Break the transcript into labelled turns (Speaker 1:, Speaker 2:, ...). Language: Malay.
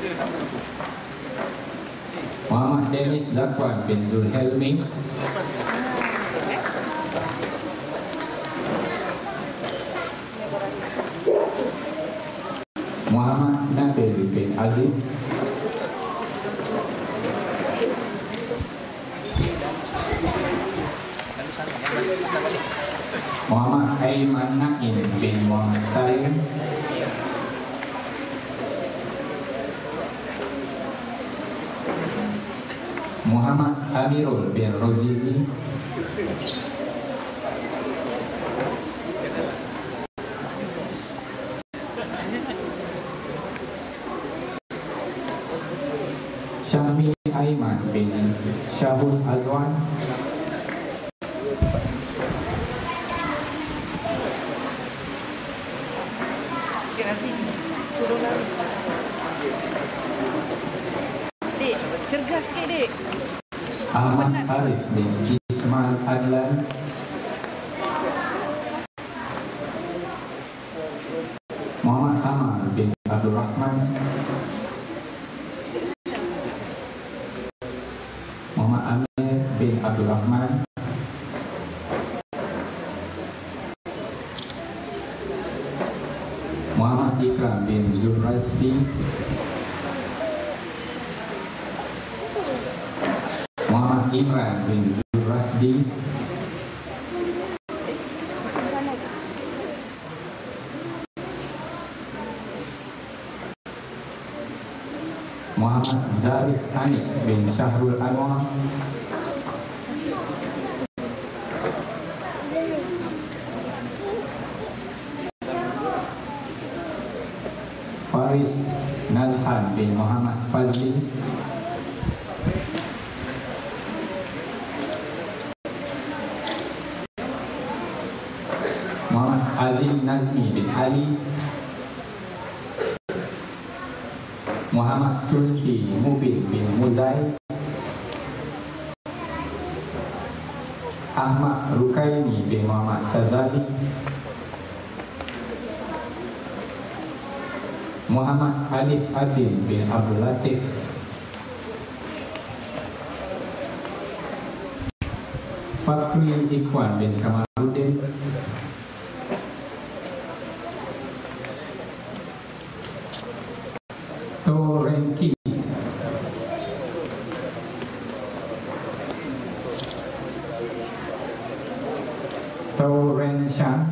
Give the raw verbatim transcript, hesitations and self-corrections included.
Speaker 1: Muhammad Dennis Zakwan bin Zulhelmi, Muhammad Nabil bin Aziz, Muhammad Aiman Naim bin Muhammad Salim, Muhammad Amirul bin Rozizi, Syahmi Aiman bin Syahul Azwan,
Speaker 2: Cik Razif, suruh lari. Dek, cergas sikit dek.
Speaker 1: Ahmad Arif bin Ismail Adlan, Muhammad Amal bin Abdul Rahman, Muhammad Amir bin Abdul Rahman, Muhammad Ikram bin Zulrazdi, Muhammad Imran bin Zulrazdi, Muhammad Zarif Anik bin Syahrul Anwar, Faris Nazhan bin Muhammad Fazli, Muhammad Azim Nazmi bin Ali, Muhammad Sulti Mubin bin Muzai, Ahmad Rukaini bin Muhammad Sazali, Muhammad Alif Adil bin Abdul Latif, Fakri Ikhwan bin Kamaluddin, Torenki, Torenshan,